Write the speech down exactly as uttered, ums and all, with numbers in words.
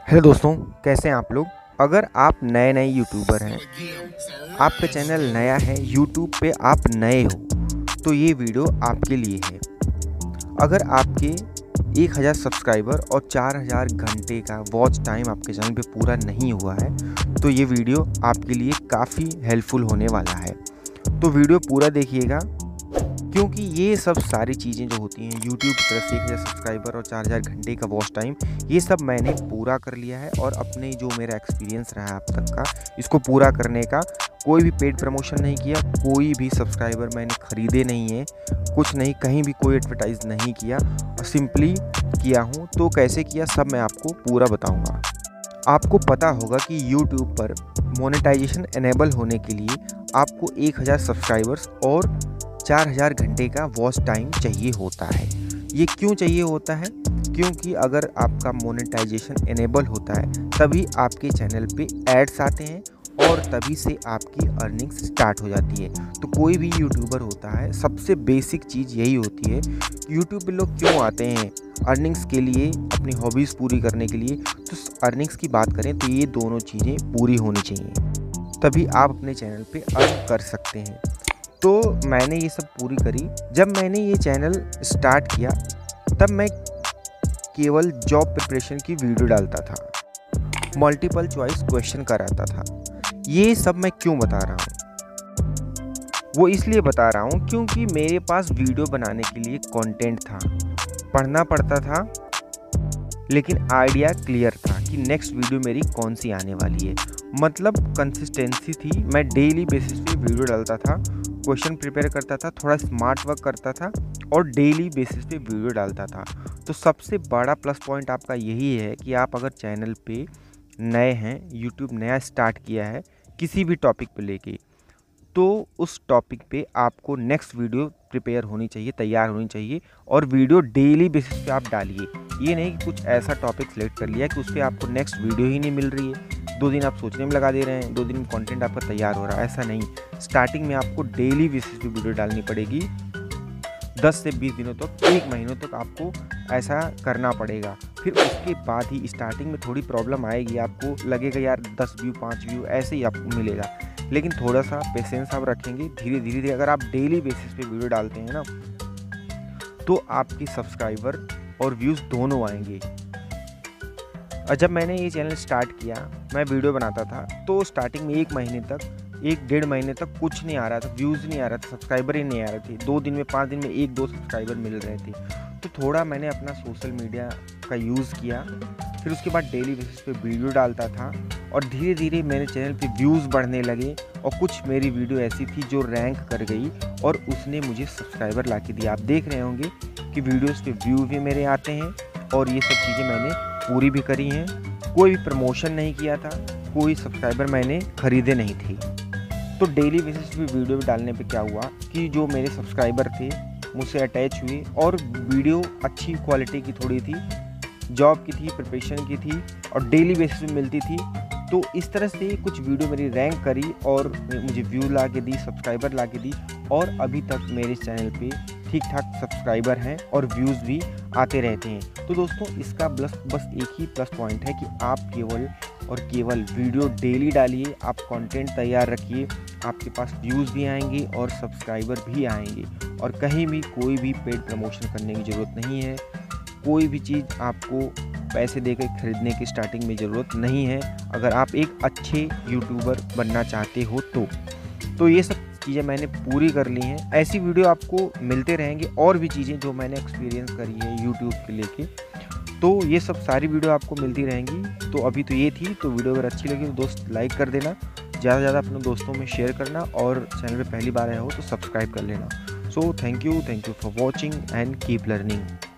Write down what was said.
Hello दोस्तों, कैसे हैं आप लोग। अगर आप नए नए यूट्यूबर हैं, आपका चैनल नया है, यूट्यूब पे आप नए हो, तो ये वीडियो आपके लिए है। अगर आपके एक हज़ार सब्सक्राइबर और चार हज़ार घंटे का वॉच टाइम आपके चैनल पे पूरा नहीं हुआ है, तो ये वीडियो आपके लिए काफ़ी हेल्पफुल होने वाला है। तो वीडियो पूरा देखिएगा, क्योंकि ये सब सारी चीज़ें जो होती हैं यूट्यूब की तरफ से एक हज़ार सब्सक्राइबर और चार हज़ार घंटे का वॉच टाइम, ये सब मैंने पूरा कर लिया है। और अपने जो मेरा एक्सपीरियंस रहा है अब तक का, इसको पूरा करने का, कोई भी पेड प्रमोशन नहीं किया, कोई भी सब्सक्राइबर मैंने ख़रीदे नहीं है, कुछ नहीं, कहीं भी कोई एडवर्टाइज़ नहीं किया, और सिंपली किया हूँ। तो कैसे किया सब मैं आपको पूरा बताऊँगा। आपको पता होगा कि यूट्यूब पर मोनेटाइजेशन इनेबल होने के लिए आपको एक हज़ार सब्सक्राइबर्स और चार हज़ार घंटे का वॉच टाइम चाहिए होता है। ये क्यों चाहिए होता है? क्योंकि अगर आपका मोनेटाइजेशन इनेबल होता है तभी आपके चैनल पे एड्स आते हैं और तभी से आपकी अर्निंग्स स्टार्ट हो जाती है। तो कोई भी यूट्यूबर होता है, सबसे बेसिक चीज़ यही होती है कि यूट्यूब पे लोग क्यों आते हैं? अर्निंग्स के लिए, अपनी हॉबीज़ पूरी करने के लिए। तो अर्निंग्स की बात करें तो ये दोनों चीज़ें पूरी होनी चाहिए, तभी आप अपने चैनल पे अर्न कर सकते हैं। तो मैंने ये सब पूरी करी। जब मैंने ये चैनल स्टार्ट किया तब मैं केवल जॉब प्रिपरेशन की वीडियो डालता था, मल्टीपल चॉइस क्वेश्चन कराता था। ये सब मैं क्यों बता रहा हूँ? वो इसलिए बता रहा हूँ क्योंकि मेरे पास वीडियो बनाने के लिए कंटेंट था, पढ़ना पड़ता था, लेकिन आइडिया क्लियर था कि नेक्स्ट वीडियो मेरी कौन सी आने वाली है। मतलब कंसिस्टेंसी थी। मैं डेली बेसिस पे वीडियो डालता था, क्वेश्चन प्रिपेयर करता था, थोड़ा स्मार्ट वर्क करता था और डेली बेसिस पे वीडियो डालता था। तो सबसे बड़ा प्लस पॉइंट आपका यही है कि आप अगर चैनल पे नए हैं, यूट्यूब नया स्टार्ट किया है किसी भी टॉपिक पे लेके, तो उस टॉपिक पे आपको नेक्स्ट वीडियो प्रिपेयर होनी चाहिए, तैयार होनी चाहिए, और वीडियो डेली बेसिस पे आप डालिए। ये नहीं कि कुछ ऐसा टॉपिक सेलेक्ट कर लिया कि उस पर आपको नेक्स्ट वीडियो ही नहीं मिल रही है, दो दिन आप सोचने में लगा दे रहे हैं, दो दिन में कंटेंट आपका तैयार हो रहा है। ऐसा नहीं, स्टार्टिंग में आपको डेली बेसिस पे वीडियो डालनी पड़ेगी। दस से बीस दिनों तक, एक महीनों तक आपको ऐसा करना पड़ेगा। फिर उसके बाद ही स्टार्टिंग में थोड़ी प्रॉब्लम आएगी, आपको लगेगा यार दस व्यू पाँच व्यू ऐसे ही आपको मिलेगा, लेकिन थोड़ा सा पेशेंस आप रखेंगे, धीरे धीरे धीरे अगर आप डेली बेसिस पे वीडियो डालते हैं ना, तो आपके सब्सक्राइबर और व्यूज़ दोनों आएंगे। और जब मैंने ये चैनल स्टार्ट किया, मैं वीडियो बनाता था, तो स्टार्टिंग में एक महीने तक, एक डेढ़ महीने तक कुछ नहीं आ रहा था, व्यूज़ नहीं आ रहा था, सब्सक्राइबर ही नहीं आ रहे थे। दो दिन में, पाँच दिन में एक दो सब्सक्राइबर मिल रहे थे। तो थोड़ा मैंने अपना सोशल मीडिया का यूज़ किया, फिर उसके बाद डेली बेसिस पे वीडियो डालता था, और धीरे धीरे मेरे चैनल पे व्यूज़ बढ़ने लगे, और कुछ मेरी वीडियो ऐसी थी जो रैंक कर गई और उसने मुझे सब्सक्राइबर ला के दिया। आप देख रहे होंगे कि वीडियोज़ पे व्यू भी मेरे आते हैं, और ये सब चीज़ें मैंने पूरी भी करी हैं। कोई भी प्रमोशन नहीं किया था, कोई सब्सक्राइबर मैंने ख़रीदे नहीं थे। तो डेली बेसिस पे वीडियो डालने पे क्या हुआ कि जो मेरे सब्सक्राइबर थे मुझसे अटैच हुए, और वीडियो अच्छी क्वालिटी की थोड़ी थी, जॉब की थी, प्रिपरेशन की थी, और डेली बेसिस पे मिलती थी। तो इस तरह से कुछ वीडियो मेरी रैंक करी और मुझे व्यू ला के दी, सब्सक्राइबर ला के दी, और अभी तक मेरे चैनल पे ठीक ठाक सब्सक्राइबर हैं और व्यूज़ भी आते रहते हैं। तो दोस्तों, इसका बस बस एक ही प्लस पॉइंट है कि आप केवल और केवल वीडियो डेली डालिए, आप कंटेंट तैयार रखिए, आपके पास व्यूज़ भी आएंगे और सब्सक्राइबर भी आएंगे, और कहीं भी कोई भी पेड प्रमोशन करने की ज़रूरत नहीं है। कोई भी चीज़ आपको पैसे देकर खरीदने की स्टार्टिंग में ज़रूरत नहीं है, अगर आप एक अच्छे यूट्यूबर बनना चाहते हो तो। तो ये सब चीज़ें मैंने पूरी कर ली हैं। ऐसी वीडियो आपको मिलते रहेंगे, और भी चीज़ें जो मैंने एक्सपीरियंस करी है यूट्यूब के लेके, तो ये सब सारी वीडियो आपको मिलती रहेंगी। तो अभी तो ये थी, तो वीडियो अगर अच्छी लगी तो दोस्त लाइक कर देना, ज़्यादा से ज़्यादा अपने दोस्तों में शेयर करना, और चैनल पे पहली बार आए हो तो सब्सक्राइब कर लेना। So thank you thank you for watching and keep learning.